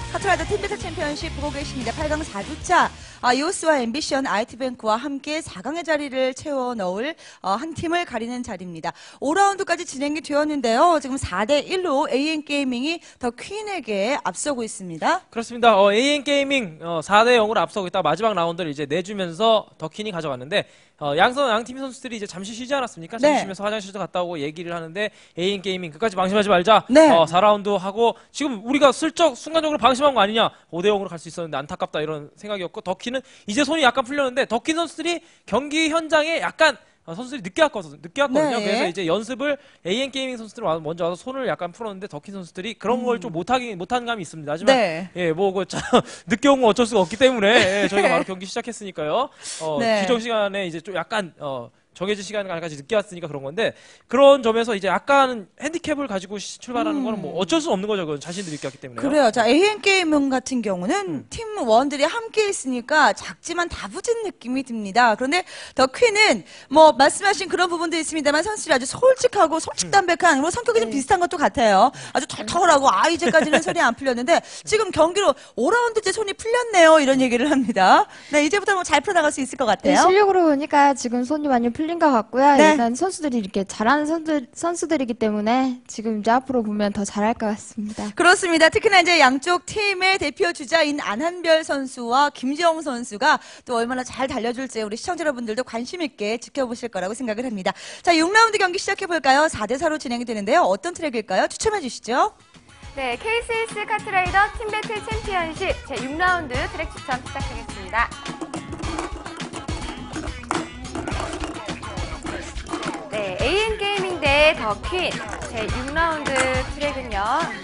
카트라이더 팀배틀 챔피언십 보고 계십니다. 8강 4주차 이오스와 앰비션, IT뱅크와 함께 4강의 자리를 채워 넣을 한 팀을 가리는 자리입니다. 5라운드까지 진행이 되었는데요. 지금 4대1로 AN게이밍이 더 퀸에게 앞서고 있습니다. 그렇습니다. AN게이밍 4대0으로 앞서고 있다 마지막 라운드를 이제 내주면서 더 퀸이 가져갔는데 양팀 선수들이 이제 잠시 쉬지 않았습니까? 잠시 네. 쉬면서 화장실도 갔다 오고 얘기를 하는데 AN게이밍 끝까지 방심하지 말자. 네. 4라운드 하고 지금 우리가 슬쩍 순간적으로 방심한 거 아니냐. 5대0으로 갈 수 있었는데 안타깝다 이런 생각이었고 더 퀸은 이제 손이 약간 풀렸는데 더 퀸 선수들이 경기 현장에 약간 선수들이 늦게 왔거든요. 네. 그래서 이제 연습을 AN게이밍 선수들이 먼저 와서 손을 약간 풀었는데 더킨 선수들이 그런 걸 좀 못한 감이 있습니다. 하지만 네. 늦게 온 건 어쩔 수가 없기 때문에 저희가 바로 경기 시작했으니까요. 네. 규정 시간에 이제 좀 약간 정해진 시간까지 늦게 왔으니까 그런 건데 그런 점에서 이제 약간 핸디캡을 가지고 출발하는 거는 뭐 어쩔 수 없는 거죠. 그건 자신들이 늦게 왔기 때문에. 그래요. 자, AN게이밍 같은 경우는 팀원들이 함께 있으니까 작지만 다부진 느낌이 듭니다. 그런데 더 퀸은 뭐 말씀하신 그런 부분도 있습니다만 선수들이 아주 솔직하고 솔직담백한 그리고 성격이 좀 비슷한 것도 같아요. 아주 털털하고 이제까지는 손이 안 풀렸는데 지금 경기로 5라운드째 손이 풀렸네요. 이런 얘기를 합니다. 네, 이제부터 뭐 잘 풀어나갈 수 있을 것 같아요. 네, 실력으로 보니까 지금 손이 많이 풀린 것 같고요. 네. 일단 선수들이 이렇게 잘하는 선수들이기 때문에 지금 이제 앞으로 보면 더 잘할 것 같습니다. 그렇습니다. 특히나 이제 양쪽 팀의 대표 주자인 안한별 선수와 김지영 선수가 또 얼마나 잘 달려줄지 우리 시청자 여러분들도 관심 있게 지켜보실 거라고 생각을 합니다. 자, 6라운드 경기 시작해볼까요? 4대4로 진행이 되는데요. 어떤 트랙일까요? 추첨해 주시죠. 네, KCS 카트라이더 팀배틀 챔피언십 제6라운드 트랙 추첨 시작하겠습니다. 네, AN게이밍 대 더 퀸 제6라운드 트랙은요.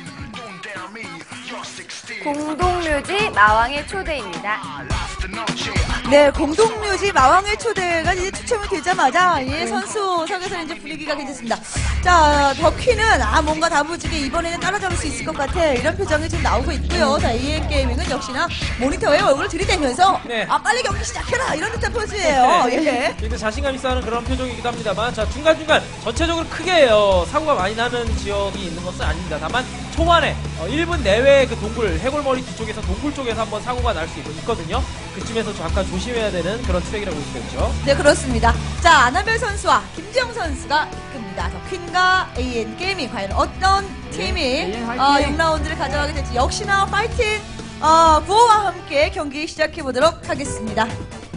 공동묘지 마왕의 초대입니다. 네, 공동묘지 마왕의 초대가 이제 추첨이 되자마자 선수석에서는 이제 분위기가 괜찮습니다. 자, 더 퀸은 뭔가 다부지게 이번에는 따라잡을 수 있을 것 같아 이런 표정이 지금 나오고 있고요. 자, AN게이밍은 역시나 모니터에 얼굴을 들이대면서 네. 빨리 경기 시작해라 이런 듯한 포즈예요. 예. 굉장히 자신감 있어 하는 그런 표정이기도 합니다만 자 중간중간 전체적으로 크게 사고가 많이 나는 지역이 있는 것은 아닙니다. 다만 초반에 1분 내외의 그 동굴 해골머리 뒤쪽에서 동굴 쪽에서 한번 사고가 날 수 있거든요. 그쯤에서 잠깐 조심해야 되는 그런 트랙이라고 볼 수 있죠. 네, 그렇습니다. 자, 안한별 선수와 김지영 선수가 이끕니다. 더 퀸과 AN게이밍 과연 어떤 팀이 6라운드를 가져가게 될지 역시나 파이팅 구호와 함께 경기 시작해보도록 하겠습니다.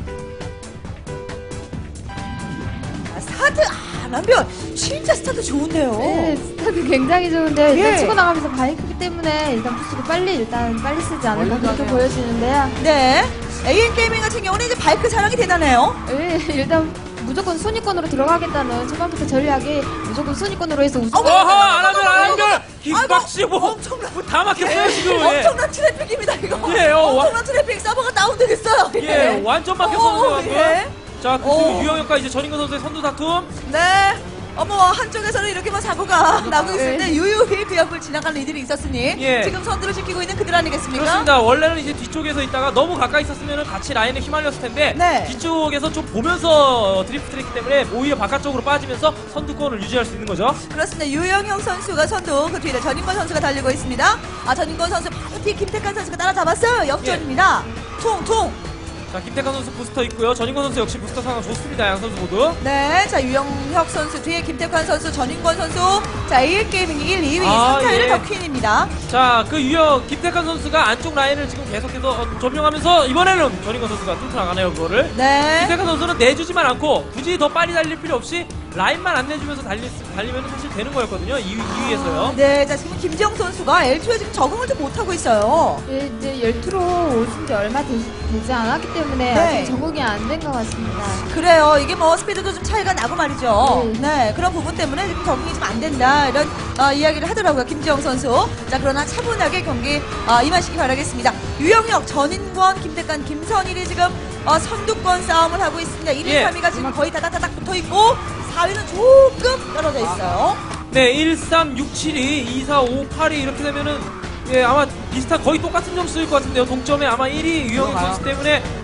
스타트 안한별 진짜 스타트 좋은데요. 네, 스타트 굉장히 좋은데 일단 예. 치고 나가면서 바이크기 때문에 일단 부스를 빨리 쓰지 않을까 그렇게 보여지는데요. 네, AN게이밍 같은 경우는 이제 바이크 자랑이 대단해요. 네, 일단 무조건 순위권으로 들어가겠다는 초반부터 전략이 무조건 순위권으로 해서 우승. 안한별 김박시고 엄청난 다 막혔어요 지금. 엄청난 트래픽입니다 이거. 예, 엄청난 트래픽 서버가 다운되겠어요. 예, 완전 막혔어요. 예. 자, 그쪽 유영혁과 이제 전인권 선수의 선두 다툼. 네. 한쪽에서는 이렇게 나고 있을 때 유유히 그 옆을 지나가는 이들이 있었으니 예. 지금 선두를 지키고 있는 그들 아니겠습니까? 그렇습니다. 원래는 이제 뒤쪽에서 있다가 너무 가까이 있었으면 같이 라인에 휘말렸을 텐데 네. 뒤쪽에서 좀 보면서 드리프트를 했기 때문에 오히려 바깥쪽으로 빠지면서 선두권을 유지할 수 있는 거죠. 그렇습니다. 유영형 선수가 선두, 그 뒤에 전인권 선수가 달리고 있습니다. 전인권 선수 바로 뒤 김태칸 선수가 따라잡았어요. 역전입니다. 퉁퉁. 자, 김태칸 선수 부스터 있고요. 전인권 선수 역시 부스터 상황 좋습니다. 양 선수 모두. 네, 자 유영혁 선수 뒤에 김태환 선수, 전인권 선수, 자 AN게이밍 1, 2위, 3타율의 예. 더 퀸입니다. 자, 그 김태칸 선수가 안쪽 라인을 지금 계속해서 점령하면서 이번에는 전인권 선수가 뚫고 나가네요, 그거를. 네, 김태칸 선수는 내주지만 않고 굳이 더 빨리 달릴 필요 없이 라인만 안 내주면서 달리면 사실 되는 거였거든요. 2위에서요. 네, 자 지금 김지영 선수가 L2에 지금 적응을 좀 못하고 있어요. 예, 이제 열투로 오신 지 얼마 되지 않았기 때문에 네. 아직 적응이 안 된 것 같습니다. 그래요. 이게 스피드도 좀 차이가 나고 말이죠. 네. 네, 그런 부분 때문에 지금 적응이 좀 안 된다 이런 이야기를 하더라고요, 김지영 선수. 자, 그러나 차분하게 경기 임하시기 바라겠습니다. 유영혁, 전인권, 김태칸, 김선일이 지금 선두권 싸움을 하고 있습니다. 1위, 예. 3위가 지금 거의 다닥다닥 붙어 있고 4위는 조금 떨어져 있어요. 네, 1, 3, 6, 7, 2, 2, 4, 5, 8이 이렇게 되면은 예, 아마 비슷한 거의 똑같은 점수일 것 같은데요. 동점에 아마 1위 유영혁 선수 때문에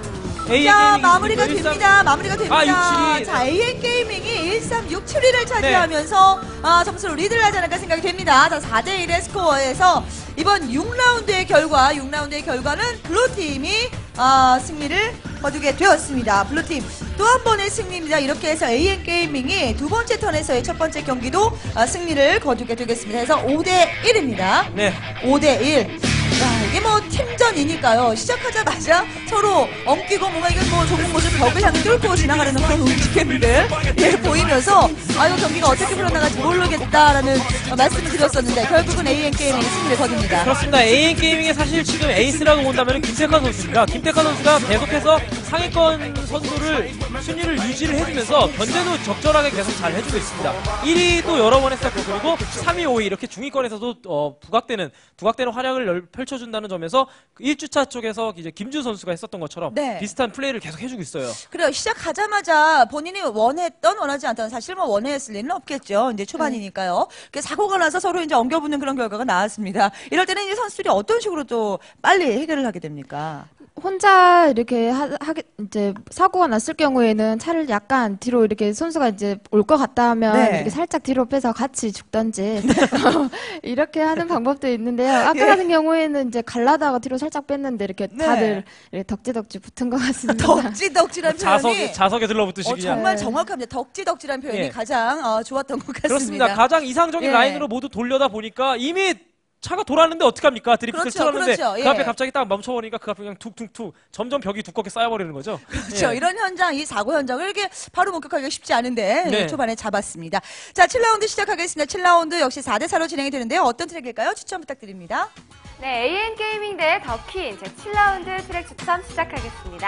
자, 게이밍이 마무리가 이기고 됩니다. 마무리가 됩니다. 672. 자, AN 게이밍이 1367위를 차지하면서 점수로 리드를 하지 않을까 생각이 됩니다. 자, 4대1의 스코어에서 이번 6라운드의 결과는 블루팀이 승리를 거두게 되었습니다. 블루팀 또 한 번의 승리입니다. 이렇게 해서 AN 게이밍이 두 번째 턴에서의 첫 번째 경기도 승리를 거두게 되겠습니다. 그래서 5대1입니다. 네. 5대1. 야, 이게 뭐 팀전이니까요. 시작하자마자 서로 엉키고 뭔가 이건 뭐 조금 모습 벽을 향해 뚫고 지나가는 그런 움직임들 보이면서 이거 경기가 어떻게 풀어나갈지 모르겠다라는 말씀을 드렸었는데 결국은 AN 게이밍이 승리를 거둡니다. 그렇습니다. AN 게이밍의 사실 지금 에이스라고 본다면 김태환 선수입니다. 김태환 선수가 계속해서 상위권 선수를 순위를 유지를 해주면서 견제도 적절하게 계속 잘 해주고 있습니다. 1위도 여러 번 했었고 그리고 3위, 5위 이렇게 중위권에서도 부각되는 활약을 펼쳐준다는 점에서 1주차 쪽에서 이제 김준 선수가 했었던 것처럼 네. 비슷한 플레이를 계속 해주고 있어요. 그래요. 시작하자마자 본인이 원하지 않던 사실 뭐 원했을 리는 없겠죠. 이제 초반이니까요. 사고가 나서 서로 이제 엉겨붙는 그런 결과가 나왔습니다. 이럴 때는 이제 선수들이 어떤 식으로 또 빨리 해결을 하게 됩니까? 혼자 이렇게 이제 사고가 났을 경우에는 차를 약간 뒤로 이렇게 선수가 이제 올 것 같다 하면 네. 이렇게 살짝 뒤로 빼서 같이 죽던지 이렇게 하는 방법도 있는데요. 아까 같은 경우에는 이제 갈라다가 뒤로 살짝 뺐는데 이렇게 네. 다들 이렇게 덕지덕지 붙은 것 같습니다. 덕지덕지란 표현이 자석에 들러붙듯이 그냥. 정말 네. 정확합니다. 덕지덕지란 표현이 예. 가장 좋았던 것 같습니다. 그렇습니다. 가장 이상적인 예. 라인으로 모두 돌려다 보니까 이미 차가 돌았는데 어떡합니까? 드리프트를 그렇죠, 틀었는데 그렇죠. 예. 그 앞에 갑자기 딱 멈춰버리니까 그 앞에 그냥 툭툭툭 점점 벽이 두껍게 쌓여버리는 거죠. 그렇죠. 예. 이런 현장, 이 사고 현장을 이렇게 바로 목격하기가 쉽지 않은데 네. 초반에 잡았습니다. 자, 7라운드 시작하겠습니다. 7라운드 역시 4대4로 진행이 되는데요. 어떤 트랙일까요? 추천 부탁드립니다. 네, AN 게이밍 대 더퀸 제 7라운드 트랙 추첨 시작하겠습니다.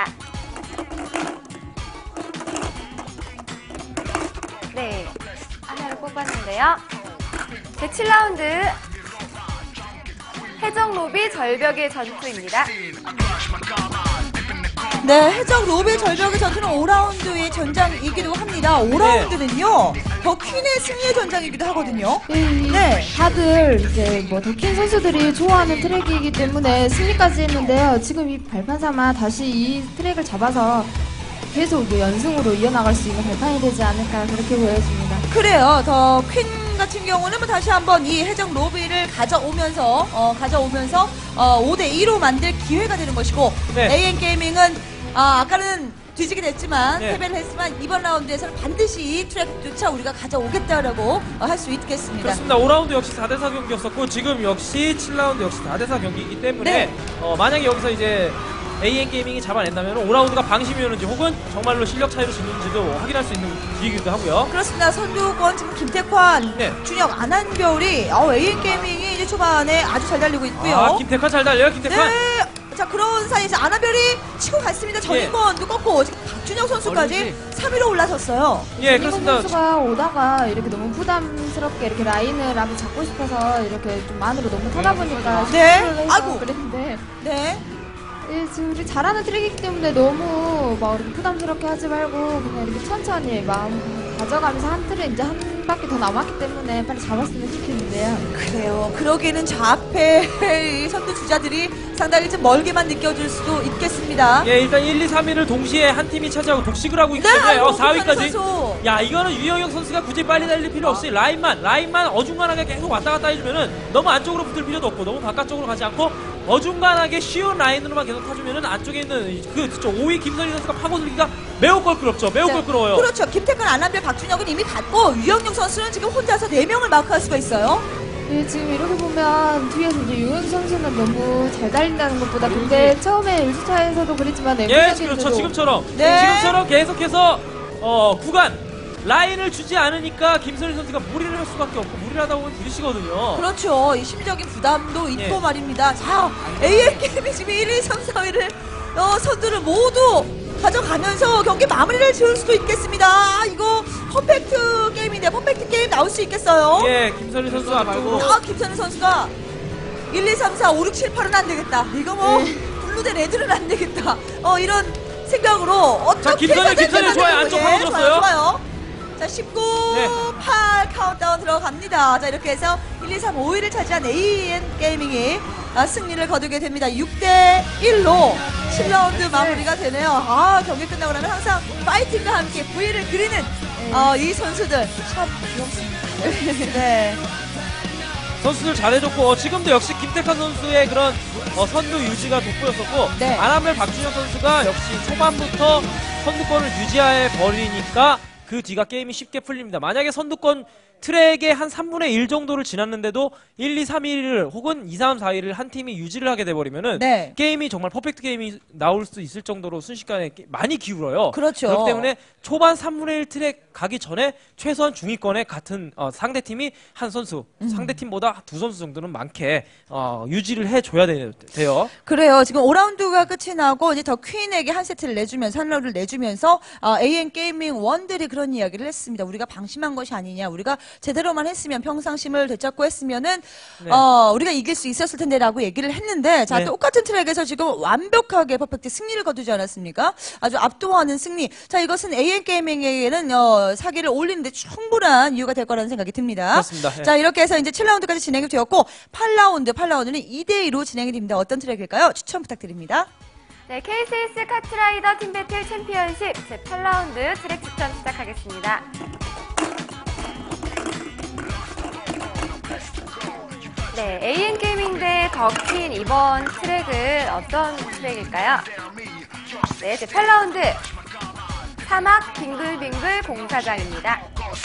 네, 하나를 뽑았는데요. 제 7라운드 해적 로비 절벽의 전투입니다. 네, 해적 로비의 절벽의 전투는 5라운드의 전장이기도 합니다. 5라운드는요, 더퀸의 승리의 전장이기도 하거든요. 네. 다들 이제 뭐 더퀸 선수들이 좋아하는 트랙이기 때문에 승리까지 했는데요. 지금 이 발판 삼아 다시 이 트랙을 잡아서 계속 이제 연승으로 이어나갈 수 있는 발판이 되지 않을까 그렇게 보여집니다. 그래요. 더퀸 같은 경우는 뭐 다시 한번 이 해적 로비를 가져오면서 5대2로 만들 기회가 되는 것이고, 네. AN 게이밍은 아까는 뒤지게 됐지만 네. 패배를 했지만 이번 라운드에서는 반드시 이 트랙조차 우리가 가져오겠다라고 할 수 있겠습니다. 그렇습니다. 5라운드 역시 4대4 경기였었고 지금 역시 7라운드 역시 4대4 경기이기 때문에 네. 만약에 여기서 이제 AN 게이밍이 잡아낸다면 5라운드가 방심이었는지 혹은 정말로 실력 차이로 지는지도 확인할 수 있는 기회이기도 하고요. 그렇습니다. 선두권 지금 김태환, 네. 준혁, 안한별이 AN 게이밍이 이제 초반에 아주 잘 달리고 있고요. 김태환 잘 달려요. 김태환. 네. 자, 그런 사이에서 안한별이 치고 갔습니다. 전인권도 꺾고 지금 박준혁 선수까지 3위로 올라섰어요. 예, 이건 그렇습니다. 선수가 오다가 이렇게 너무 부담스럽게 이렇게 라인을 앞에 잡고 싶어서 이렇게 좀 안으로 너무 타다 보니까 네. 실수를 해서 아이고. 그랬는데 네. 지금 우리 잘하는 트랙이기 때문에 너무 막 이렇게 부담스럽게 하지 말고 그냥 이렇게 천천히 마음 가져가면서 한 틀은 이제 한 바퀴 더 남았기 때문에 빨리 잡았으면 좋겠는데요. 그래요. 그러기에는 저 앞에 이 선두 주자들이 상당히 좀 멀게만 느껴질 수도 있겠습니다. 예, 일단 1, 2, 3위를 동시에 한 팀이 차지하고 독식을 하고 있기 네, 때문에 아이고, 4위까지. 선수. 야, 이거는 유영혁 선수가 굳이 빨리 달릴 필요 없이 라인만 어중간하게 계속 왔다 갔다 해주면은 너무 안쪽으로 붙을 필요도 없고 너무 바깥쪽으로 가지 않고 어중간하게 쉬운 라인으로만 계속 타주면은 안쪽에 있는 그 5위 김선희 선수가 파고들기가 매우 껄끄럽죠. 매우 껄끄러워요. 그렇죠. 김태근, 안한별, 박준혁은 이미 갔고 유영용 선수는 지금 혼자서 4명을 마크할 수가 있어요. 네, 지금 이렇게 보면 뒤에서 이제 유현 선수는 너무 잘 달린다는 것보다 근데 처음에 1주차에서도 그랬지만 예, 내부적인 그렇죠. 대로 지금처럼. 네. 지금처럼 계속해서 구간 라인을 주지 않으니까 김선희 선수가 무리를 할 수밖에 없고 무리를 하다 보면 부딪히거든요. 그렇죠. 이 심적인 부담도 있고 예. 말입니다. 자, AN 게임이 지금 1, 2, 3, 4위를 선두를 모두 가져가면서 경기 마무리를 지을 수도 있겠습니다. 이거 퍼펙트 게임인데 퍼펙트 게임 나올 수 있겠어요. 예, 김선희 선수 앞쪽으로. 김선우 선수가 1, 2, 3, 4, 5, 6, 7, 8은 안 되겠다. 이거 뭐 블루 대 레드는 안 되겠다. 이런 생각으로 어떻게 자, 김선우 좋아요. 안쪽 파고들었어요. 좋아요. 자, 19, 네. 8 카운트다운 들어갑니다. 자, 이렇게 해서 1, 2, 3, 5위를 차지한 AN 게이밍이 승리를 거두게 됩니다. 6대1로 7라운드 마무리가 되네요. 아, 경기 끝나고 나면 항상 파이팅과 함께 V를 그리는 이 선수들 참 귀엽습니다. 네. 선수들 잘해줬고 지금도 역시 김태칸 선수의 그런 선두 유지가 돋보였었고 네. 안한별 박준혁 선수가 역시 초반부터 선두권을 유지해 버리니까 그 뒤가 게임이 쉽게 풀립니다. 만약에 선두권 트랙의 한 3분의 1 정도를 지났는데도 1, 2, 3, 1위를 혹은 2, 3, 4위를 한 팀이 유지를 하게 돼버리면은 네. 게임이 정말 퍼펙트 게임이 나올 수 있을 정도로 순식간에 많이 기울어요. 그렇죠. 그렇기 때문에 초반 3분의 1 트랙 가기 전에 최소한 중위권에 같은 상대팀이 한 선수, 상대팀보다 두 선수 정도는 많게 유지를 해줘야 돼요. 그래요. 지금 5라운드가 끝이 나고 이제 더 퀸에게 한 세트를 내주면서 한 라운드를 내주면서 AN 게이밍 원들이 그런 이야기를 했습니다. 우리가 방심한 것이 아니냐. 우리가 제대로만 했으면 평상심을 되찾고 했으면은 네. 우리가 이길 수 있었을 텐데라고 얘기를 했는데 자 네. 똑같은 트랙에서 지금 완벽하게 퍼펙트 승리를 거두지 않았습니까? 아주 압도하는 승리. 자 이것은 AN 게이밍에게는 사기를 올리는데 충분한 이유가 될 거라는 생각이 듭니다. 그렇습니다. 예. 자 이렇게 해서 이제 7라운드까지 진행이 되었고 8라운드는 2대2로 진행이 됩니다. 어떤 트랙일까요? 추천 부탁드립니다. 네, KCS 카트라이더 팀배틀 챔피언십 제8라운드 트랙 추천 시작하겠습니다. 네, AN 게이밍 대 더퀸 이번 트랙은 어떤 트랙일까요? 네, 제8라운드 사막 빙글빙글 공사장입니다.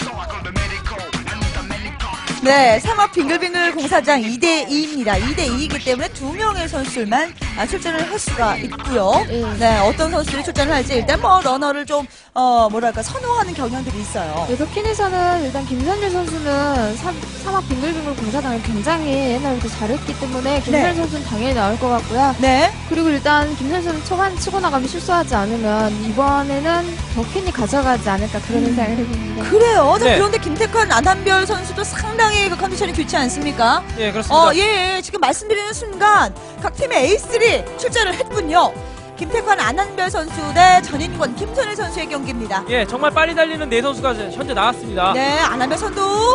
네, 사막 빙글빙글 공사장 2대2입니다. 2대2이기 때문에 2명의 선수만 출전을 할 수가 있고요. 네, 어떤 선수들이 출전을 할지 일단 뭐 러너를 좀 선호하는 경향들이 있어요. 네, 더퀸에서는 일단 김선일 선수는 사막 빙글빙글 공사장을 굉장히 옛날부터 잘했기 때문에 김선일 네. 선수는 당연히 나올 것 같고요. 네, 그리고 일단 김선일 선수 초반 치고 나가면 실수하지 않으면 이번에는 더퀸이 가져가지 않을까 그런 생각을 해봅니다. 그래요. 자, 네. 그런데 김태환, 안한별 선수도 상당히 그 컨디션이 좋지 않습니까? 예, 그렇습니다. 예, 지금 말씀드리는 순간 각 팀의 에이스들이 출전을 했군요. 김태환, 안한별 선수 대 전인권, 김선일 선수의 경기입니다. 예, 정말 빨리 달리는 네 선수가 현재 나왔습니다. 네, 안한별 선두.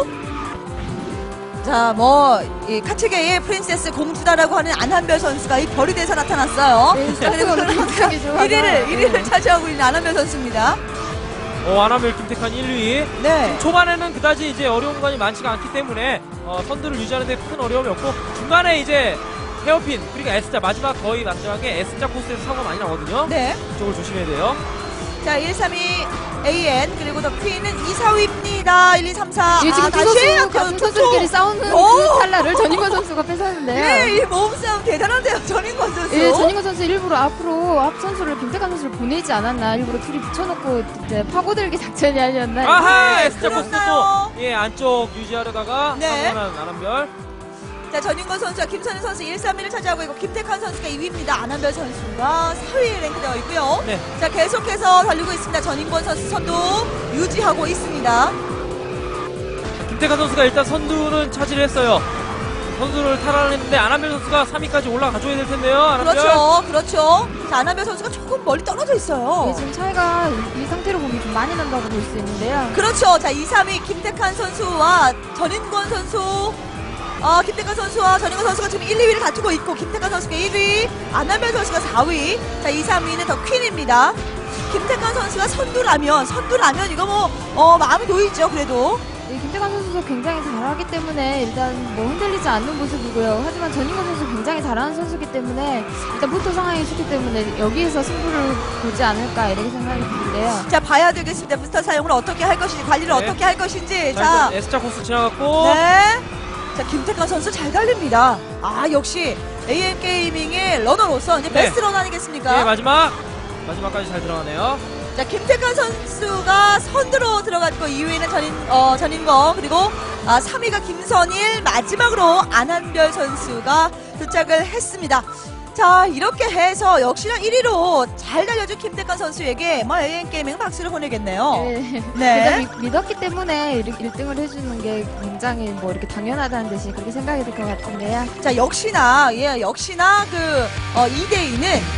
자, 이 카츠게의 프린세스 공주다라고 하는 안한별 선수가 이 별이 돼서 나타났어요. 네, 그리고 스타트가 굉장히 좋아서. 1위를 차지하고 있는 안한별 선수입니다. 안한별 김태칸 1위. 네. 초반에는 그다지 이제 어려운 구간이 많지가 않기 때문에 선두를 유지하는 데 큰 어려움이 없고 중간에 이제 헤어핀 그리고 S자 마지막 거의 마지막에 S자 코스에서 사고가 많이 나거든요. 네. 그쪽을 조심해야 돼요. 자, 1, 3, 2 AN 그리고 더 퀸은 2, 4위입니다. 1, 2, 3, 4. 이게 지금 두 선수 같은 선수들끼리 싸우는 오! 그 찰나를 전인권 선수가 뺏었는데요. 네, 이 몸싸움 대단한데요, 전인권 선수. 예, 전인권 선수 일부러 앞으로 앞 선수를 김태관 선수를 보내지 않았나 일부러 둘이 붙여놓고 이제 파고들기 작전이 아니었나. 아하! 네, S자 코스 그렇나요? 또 안쪽 유지하려다가 네. 사고난 안한별. 자, 전인권 선수와 김선일 선수 1, 3위를 차지하고 있고 김태환 선수가 2위입니다. 안한별 선수가 4위에 랭크되어 있고요. 네. 자, 계속해서 달리고 있습니다. 전인권 선수 선두 유지하고 있습니다. 김태칸 선수가 일단 선두는 차지를 했어요. 선수를 탈환했는데 안한별 선수가 3위까지 올라가줘야 될 텐데요. 안한별. 그렇죠. 자, 안한별 선수가 조금 멀리 떨어져 있어요. 예, 지금 차이가 이 상태로 보면 좀 많이 난다고 볼 수 있는데요. 그렇죠. 자, 2, 3위 김태환 선수와 전인권 선수. 김태환 선수와 전인권 선수가 지금 1, 2위를 다투고 있고 김태환 선수가 1위, 안한별 선수가 4위. 자, 2, 3위는 더 퀸입니다. 김태환 선수가 선두라면 이거 마음이 놓이죠. 그래도. 예, 김태관 선수도 굉장히 잘하기 때문에 일단 흔들리지 않는 모습이고요. 하지만 전인권 선수 굉장히 잘하는 선수기 때문에 일단 포토 상황이 좋기 때문에 여기에서 승부를 보지 않을까 이렇게 생각이 드는데요. 자, 봐야 되겠습니다. 부스터 사용을 어떻게 할 것인지, 관리를 네. 어떻게 할 것인지. 자, 자, 일단 S자 코스 지나갔고. 네. 자, 김태환 선수 잘 달립니다. 역시 AN 게이밍의 러너로서 이제 네. 베스트 러너 아니겠습니까? 네, 마지막까지 잘 들어가네요. 자, 김태환 선수가 선두로 들어갔고 2위는 전인권 그리고 3위가 김선일, 마지막으로 안한별 선수가 도착을 했습니다. 자, 이렇게 해서 역시나 1위로 잘 달려준 김태환 선수에게 AN 게이밍 박수를 보내겠네요. 네. 네. 일단 믿었기 때문에 1등을 해주는 게 굉장히 이렇게 당연하다는 듯이 그렇게 생각이 들 것 같은데요. 자, 역시나 그 2대2는 네.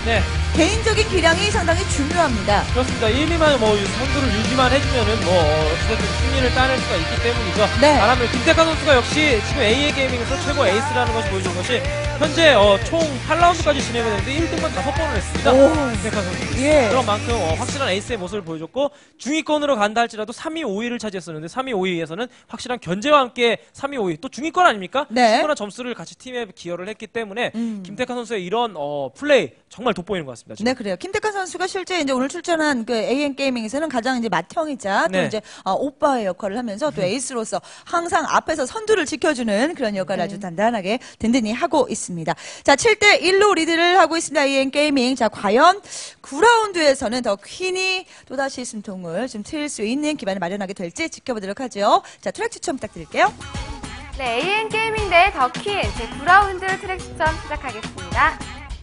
개인적인 기량이 상당히 중요합니다. 그렇습니다. 1, 2만 뭐 선두를 유지만 해주면은 뭐 어쨌든 승리를 따낼 수가 있기 때문이죠. 네. 바람을 김태칸 선수가 역시 지금 AA 게이밍에서 최고 에이스라는 것이 보여준 것이 현재 총 8라운드까지 진행이 되는데 1등만 5번을 했습니다. 오. 김태칸 선수. 예. 그런 만큼 확실한 에이스의 모습을 보여줬고 중위권으로 간다 할지라도 3위, 5위를 차지했었는데 3위, 5위에서는 확실한 견제와 함께 3위, 5위 또 중위권 아닙니까? 네. 충분한 점수를 같이 팀에 기여를 했기 때문에 김태칸 선수의 이런 플레이 정말 돋보이는 것 같습니다. 지금. 네, 그래요. 김태칸 선수가 실제 이제 오늘 출전한 그 AN 게이밍에서는 가장 이제 맏형이자 또 네. 이제 오빠의 역할을 하면서 또 에이스로서 항상 앞에서 선두를 지켜주는 그런 역할을 아주 단단하게 든든히 하고 있습니다. 자, 7대 1로 리드를 하고 있습니다. AN 게이밍. 자, 과연 9라운드에서는 더 퀸이 또다시 숨통을 좀 트일 수 있는 기반을 마련하게 될지 지켜보도록 하죠. 자, 트랙 추천 부탁드릴게요. 네, AN 게이밍 대 더퀸 제 9라운드 트랙 추천 시작하겠습니다.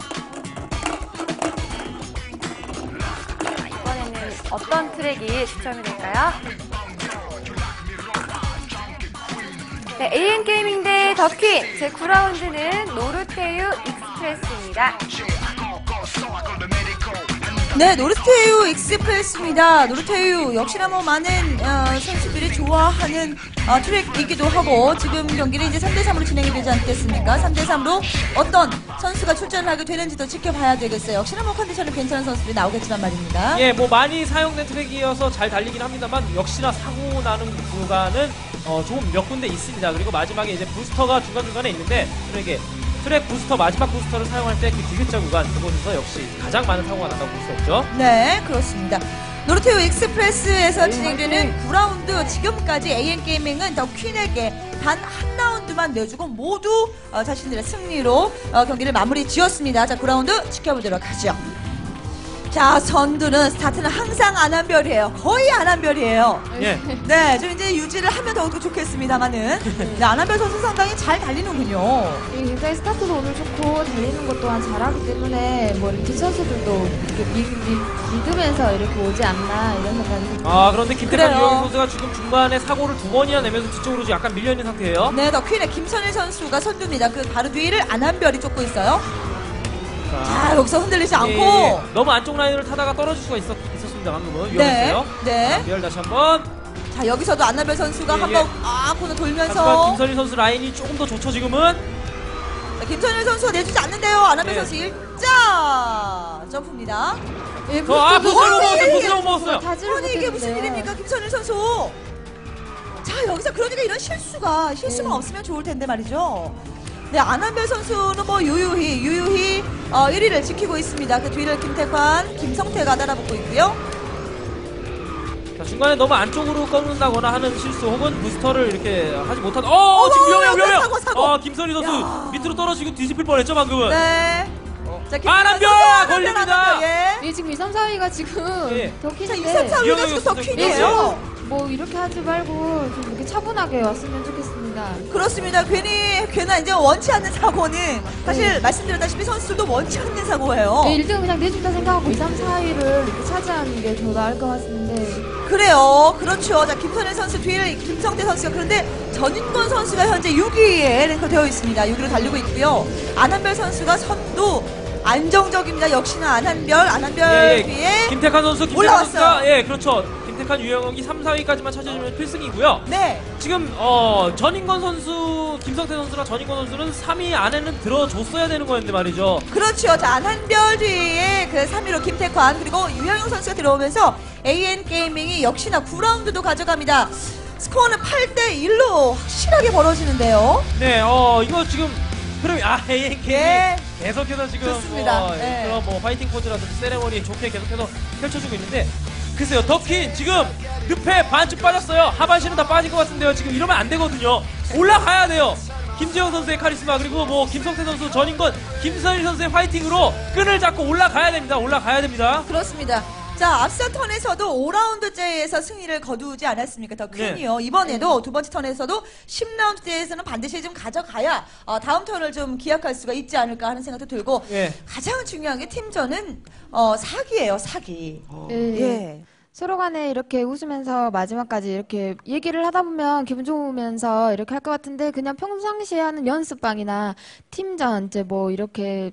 이번에는 어떤 트랙이 추첨이 될까요? 네, AN 게이밍 대 더퀸 제 9라운드는 노르테유 익스프레스입니다. 네, 노르테유 익스프레스입니다. 노르테유 역시나 뭐 많은 선수들이 좋아하는 트랙이기도 하고 지금 경기는 이제 3대3으로 진행이 되지 않겠습니까? 3대3으로 어떤 선수가 출전을 하게 되는지도 지켜봐야 되겠어요. 역시나 뭐 컨디션은 괜찮은 선수들이 나오겠지만 말입니다. 예, 뭐 많이 사용된 트랙이어서 잘 달리긴 합니다만 역시나 사고 나는 구간은 조금 몇 군데 있습니다. 그리고 마지막에 이제 부스터가 중간중간에 있는데 트랙 부스터 마지막 부스터를 사용할 때 그 디귿자 구간 그곳에서 역시 가장 많은 사고가 난다고 볼 수 없죠. 네, 그렇습니다. 노르테유 익스프레스에서 진행되는 9라운드 지금까지 AN게이밍은 더 퀸에게 단 한 라운드만 내주고 모두 자신들의 승리로 경기를 마무리 지었습니다. 자, 9라운드 지켜보도록 하죠. 자, 선두는 스타트는 항상 안한별이에요. 거의 안한별이에요. 예. 네, 좀 이제 유지를 하면 더욱더 좋겠습니다만은 네, 안한별 선수 상당히 잘 달리는군요. 굉장히 스타트도 오늘 좋고 달리는 것 또한 잘하기 때문에 뭐 뒷 선수들도 이렇게 믿으면서 이렇게 오지 않나 이런 생각이 듭니다. 그런데 김태칸 그래요. 유영희 선수가 지금 중간에 사고를 2번이나 내면서 뒤쪽으로 지금 약간 밀려있는 상태예요. 네, 더 퀸의 김선일 선수가 선두입니다. 그 바로 뒤를 안한별이 쫓고 있어요. 자, 여기서 흔들리지 않고. 예. 너무 안쪽 라인을 타다가 떨어질 수가 있었습니다. 방금은 위험했어요. 네. 별 다시 한번. 자, 여기서도 안한별 선수가 예, 한번 예. 코너 하지만 돌면서 김선희 선수 라인이 조금 더 좋죠 지금은. 자, 김선일 선수가 내주지 않는데요. 안한별 예. 선수 일자 점프입니다. 예, 부스를 먹었어요. 부스를 다 먹었어요. 아니 이게 무슨 일입니까, 김선일 선수? 자, 여기서 그러니까 이런 실수가 없으면 좋을 텐데 말이죠. 네, 안한별 선수는 뭐 유유히 1위를 지키고 있습니다. 그 뒤를 김태환, 김성태가 따라붙고 있고요. 자, 중간에 너무 안쪽으로 꺾는다거나 하는 실수 혹은 부스터를 이렇게 하지 못한 지금 위험해요. 사고. 김선희 선수 야. 밑으로 떨어지고 뒤집힐 뻔했죠 방금은. 네. 자, 안한별 걸립니다. 안한별, 예. 예, 지금 2, 3, 4위가 지금 예. 더 자, 2, 퀸인데 3, 4위가 위험해요, 지금 더 선수. 퀸이에요. 뭐 이렇게 하지 말고 좀 이렇게 차분하게 왔으면 좋겠습니다. 그렇습니다. 괜한 이제 원치 않는 사고는 사실 말씀드렸다시피 선수들도 원치 않는 사고예요. 네, 1등 그냥 내준다 생각하고 2, 3, 4위를 이렇게 차지하는 게 더 나을 것 같은데. 그래요. 그렇죠. 자, 김선일 선수 뒤에 김성태 선수가 그런데 전인권 선수가 현재 6위에 랭크되어 있습니다. 6위로 달리고 있고요. 안한별 선수가 선두 안정적입니다. 역시나 안한별 뒤에 김태칸 선수, 올라왔어요. 선수가 그렇죠. 김태칸 유영혁이 3, 4위까지만 차지해주면 필승이고요. 네. 지금 전인권 선수, 김성태 선수랑 전인권 선수는 3위 안에는 들어줬어야 되는 거였는데 말이죠. 그렇죠. 자, 안한별 뒤에 그 3위로 김태환 그리고 유영영 선수가 들어오면서 AN게이밍이 역시나 9라운드도 가져갑니다. 스코어는 8대1로 확실하게 벌어지는데요. 네, 이거 지금 그럼 ANK 예. 계속해서 지금 좋습니다. 네. 그런 뭐 파이팅 포즈라든지 세레머니 좋게 계속해서 펼쳐주고 있는데 글쎄요, 더퀸 지금 늪에 반쯤 빠졌어요. 하반신은 다 빠진 것 같은데요. 지금 이러면 안 되거든요. 올라가야 돼요. 김재영 선수의 카리스마 그리고 뭐 김성태 선수, 전인권, 김선일 선수의 파이팅으로 끈을 잡고 올라가야 됩니다. 올라가야 됩니다. 그렇습니다. 자, 앞선 턴에서도 5라운드째에서 승리를 거두지 않았습니까? 더 퀸이요. 이번에도 두 번째 턴에서도 10라운드째에서는 반드시 좀 가져가야 다음 턴을 좀 기약할 수가 있지 않을까 하는 생각도 들고 예. 가장 중요한 게 팀전은 사기예요, 사기. 예. 예. 서로 간에 이렇게 웃으면서 마지막까지 이렇게 얘기를 하다 보면 기분 좋으면서 이렇게 할 것 같은데 그냥 평상시에 하는 연습방이나 팀전 이제 뭐 이렇게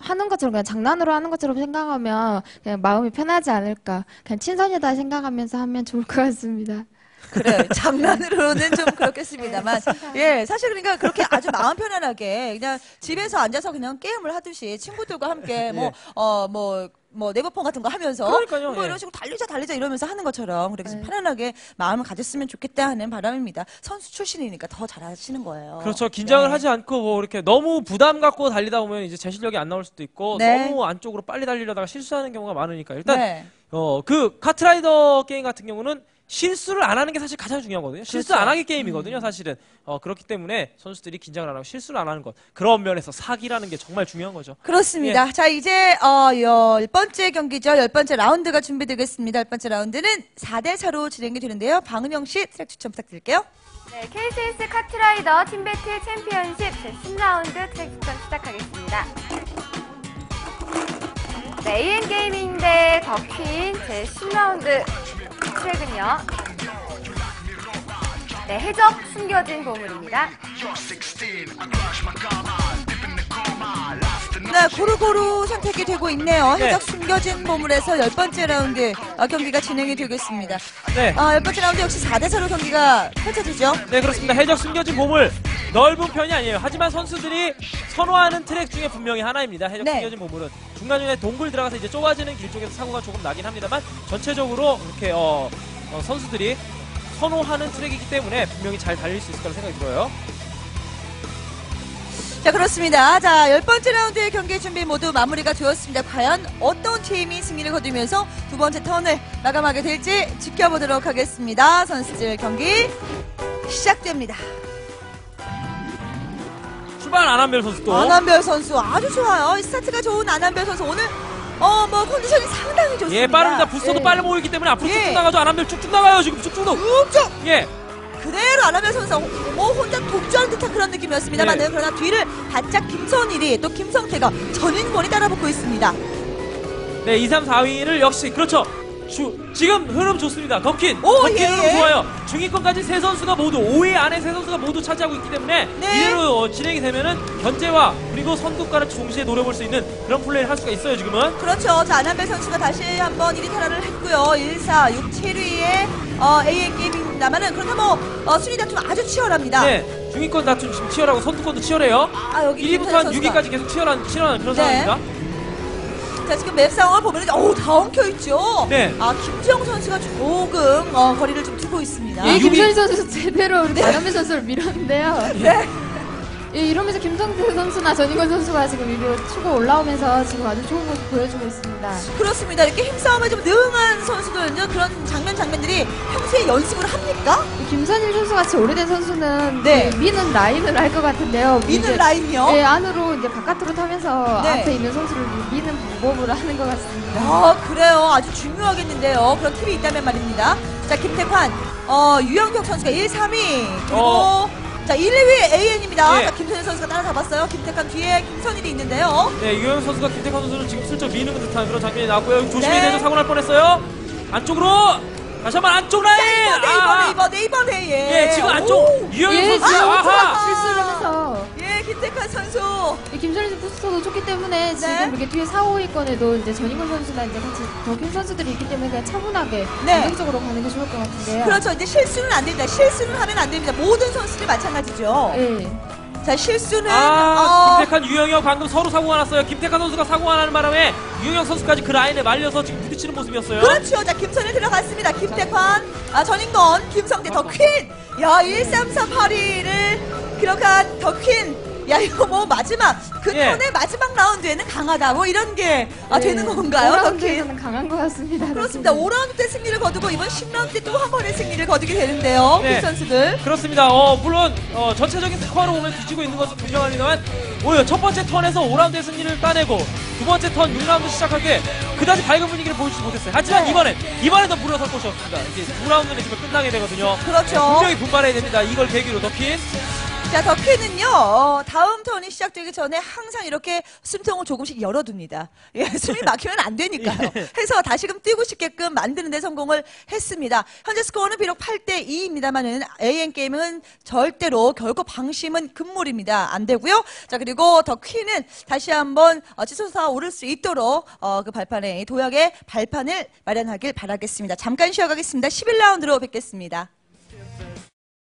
하는 것처럼 그냥 장난으로 하는 것처럼 생각하면 그냥 마음이 편하지 않을까. 그냥 친선이다 생각하면서 하면 좋을 것 같습니다. 그래 장난으로는 좀 그렇겠습니다만 예 사실 그러니까 그렇게 아주 마음 편안하게 그냥 집에서 앉아서 그냥 게임을 하듯이 친구들과 함께 뭐 네버폰 같은 거 하면서 그러니까요, 뭐 예. 이런 식으로 달리자 이러면서 하는 것처럼 그렇게 좀 편안하게 마음을 가졌으면 좋겠다 하는 바람입니다. 선수 출신이니까 더 잘하시는 거예요. 그렇죠. 긴장을 네. 하지 않고 뭐 이렇게 너무 부담 갖고 달리다 보면 이제 제 실력이 안 나올 수도 있고 네. 너무 안쪽으로 빨리 달리려다가 실수하는 경우가 많으니까 일단 네. 그 카트라이더 게임 같은 경우는 실수를 안 하는 게 사실 가장 중요하거든요. 실수 그렇죠. 안 하기 게임이거든요, 사실은. 그렇기 때문에 선수들이 긴장을 안 하고 실수를 안 하는 것. 그런 면에서 사기라는 게 정말 중요한 거죠. 그렇습니다. 자, 이제, 10번째 경기죠. 10번째 라운드가 준비되겠습니다. 10번째 라운드는 4대4로 진행이 되는데요. 방은영 씨 트랙 추천 부탁드릴게요. 네, KCS 카트라이더 팀배틀 챔피언십 제 10라운드 트랙 추천 시작하겠습니다. 네, AN 게이밍 대 더퀸 제 10라운드 트랙은요. 네, 해적 숨겨진 보물입니다. 네, 고루고루 선택이 되고 있네요. 네. 해적 숨겨진 보물에서 10번째 라운드 경기가 진행이 되겠습니다. 네. 10번째 라운드 역시 4대4로 경기가 펼쳐지죠. 네, 그렇습니다. 해적 숨겨진 보물. 넓은 편이 아니에요. 하지만 선수들이 선호하는 트랙 중에 분명히 하나입니다. 해적 네. 숨겨진 보물은. 중간중간에 동굴 들어가서 이제 좁아지는 길 쪽에서 사고가 조금 나긴 합니다만 전체적으로 이렇게 선수들이 선호하는 트랙이기 때문에 분명히 잘 달릴 수 있을 거라 생각이 들어요. 자, 그렇습니다. 자, 10번째 라운드의 경기 준비 모두 마무리가 되었습니다. 과연 어떤 팀이 승리를 거두면서 두 번째 턴을 마감하게 될지 지켜보도록 하겠습니다. 선수들 경기 시작됩니다. 출발 안한별 선수 또. 안한별 선수 아주 좋아요. 이 스타트가 좋은 안한별 선수 오늘 뭐 컨디션이 상당히 좋습니다. 예, 빠릅니다. 부스터도 예. 빨리 모이기 때문에 앞으로 예. 쭉쭉 나가죠. 안한별 쭉쭉 나가요. 지금 쭉쭉. 쭉쭉 예. 그대로 안한별 선수 뭐 혼자 독주하는 듯한 그런 느낌이었습니다만 예. 그러나 뒤를 바짝 김선일이 또 김성태가 전인권이 따라붙고 있습니다. 네, 2, 3, 4위를 역시 그렇죠. 지금 흐름 좋습니다. 덕킨. 덕킨 예, 흐름 예. 좋아요. 중위권까지 세 선수가 모두 5위 안에 세 선수가 모두 차지하고 있기 때문에 네. 이대로 진행이 되면은 견제와 그리고 선두가를 동시에 노려볼 수 있는 그런 플레이를 할 수가 있어요, 지금은. 그렇죠. 자, 안한별 선수가 다시 한번 1위 탈환을 했고요. 1, 4, 6, 7위에 AN 게임입니다만은 그러나 뭐 순위 다툼 아주 치열합니다. 네. 중위권 다툼 지금 치열하고 선두권도 치열해요. 여기 1위부터 김선일 한 선수가. 6위까지 계속 치열한 그런 네. 상황입니다. 자, 지금 맵 상황을 보면 다 엉켜 있죠. 네. 김지영 선수가 조금 거리를 좀 두고 있습니다. 예, 육이- 김선희 선수 제대로 우리 안한별 선수를 밀었는데요. 네. 예, 이러면서 김성태 선수나 전인권 선수가 지금 위로 치고 올라오면서 지금 아주 좋은 모습 보여주고 있습니다. 그렇습니다. 이렇게 힘싸움에 좀 능한 선수들은요. 그런 장면들이 평소에 연습을 합니까? 이 김선일 선수 같이 오래된 선수는 네. 그 미는 라인을 할 것 같은데요. 미는 이제- 라인이요? 예, 안으로 이제 바깥으로 타면서 네. 앞에 있는 선수를 미는 방법으로 하는 것 같습니다. 그래요. 아주 중요하겠는데요. 그런 팁이 있다면 말입니다. 자, 김태환, 유영경 선수가 1, 3위. 그리고 자, 1, 2위 AN입니다. 예. 자, 김선일 선수가 따라잡았어요. 김태환 뒤에 김선일이 있는데요. 네, 유영 선수가 김태환 선수는 지금 슬쩍 미는 듯한 그런 장면이 나왔고요. 조심해야 네. 되죠. 사고 날 뻔했어요. 안쪽으로 다시 한번 안쪽 라인. 네이버 데이. 예, 지금 안쪽 오! 유영현 예, 선수. 지금 아하. 실수를 하면서 예, 김태환 선수. 이 김선일 선수 부스터도 좋기 때문에 네. 지금 이렇게 뒤에 4, 5위권에도 이제 전인권 선수나 이제 같이 덕인 선수들이 있기 때문에 그냥 차분하게 네. 안정적으로 가는 게 좋을 것 같은데요. 그렇죠. 이제 실수는 안 됩니다. 실수는 하면 안 됩니다. 모든 선수들이 마찬가지죠. 예. 자, 실수는 김태환, 유영혁 방금 서로 사고가 났어요. 김태환 선수가 사고가 나는 바람에 유영혁 선수까지 그 라인에 말려서 지금 부딪히는 모습이었어요. 그렇죠. 자, 김선일 들어갔습니다. 김태환, 전인권, 김성태, 더퀸. 야, 1, 3, 4, 8위를 기록한 더퀸. 야, 이거 뭐 마지막 그 예. 턴의 마지막 라운드에는 강하다. 뭐 이런 게 되는 건가요, 더퀸? 5라운드에서는 강한 것 같습니다. 그렇습니다. 5라운드 때 승리를 거두고 이번 10라운드 때 또 한 번의 승리를 거두게 되는데요. 네. 그 선수들. 그렇습니다. 물론 전체적인 스코어로 보면 뒤지고 있는 것은 분명합니다만 오히려 첫 번째 턴에서 5라운드의 승리를 따내고 두 번째 턴 6라운드 시작할 때 그다지 밝은 분위기를 보여주지 못했어요. 하지만 네. 이번엔 더 물러설 곳이 없습니다. 이제 2라운드는 지금 끝나게 되거든요. 그렇죠. 분명히 분발해야 됩니다. 이걸 계기로 더퀸. 자, 더 퀸은요, 다음 턴이 시작되기 전에 항상 이렇게 숨통을 조금씩 열어둡니다. 예, 숨이 막히면 안 되니까요. 해서 다시금 뛰고 싶게끔 만드는 데 성공을 했습니다. 현재 스코어는 비록 8대 2입니다만은 AN게임은 절대로 결코 방심은 금물입니다. 안 되고요. 자, 그리고 더 퀸은 다시 한번 치솟아 오를 수 있도록 그 발판에 도약의 발판을 마련하길 바라겠습니다. 잠깐 쉬어가겠습니다. 11라운드로 뵙겠습니다.